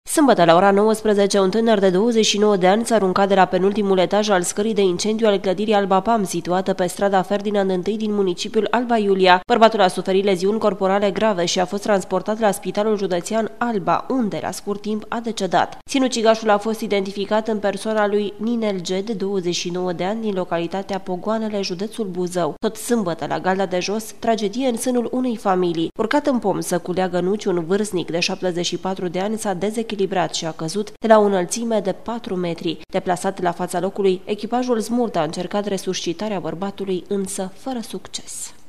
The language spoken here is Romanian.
Sâmbătă, la ora 19, un tânăr de 29 de ani s-a aruncat de la penultimul etaj al scării de incendiu al clădirii Alba Pam, situată pe strada Ferdinand I din municipiul Alba Iulia. Bărbatul a suferit leziuni corporale grave și a fost transportat la Spitalul Județean Alba, unde, la scurt timp, a decedat. Sinucigașul a fost identificat în persoana lui Ninel G, de 29 de ani, din localitatea Pogoanele, județul Buzău. Tot sâmbătă, la Galda de Jos, tragedie în sânul unei familii. Urcat în pom să culeagă nuci, un vârstnic de 74 de ani s-a dezechilibrat și a căzut de la o înălțime de 4 metri. Deplasat la fața locului, echipajul Smurt a încercat resuscitarea bărbatului, însă fără succes.